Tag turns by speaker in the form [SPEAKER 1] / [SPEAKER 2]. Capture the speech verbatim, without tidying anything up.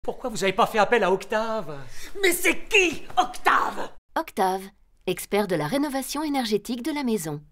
[SPEAKER 1] Pourquoi vous n'avez pas fait appel à Octave?
[SPEAKER 2] Mais c'est qui, Octave?
[SPEAKER 3] Octave, expert de la rénovation énergétique de la maison.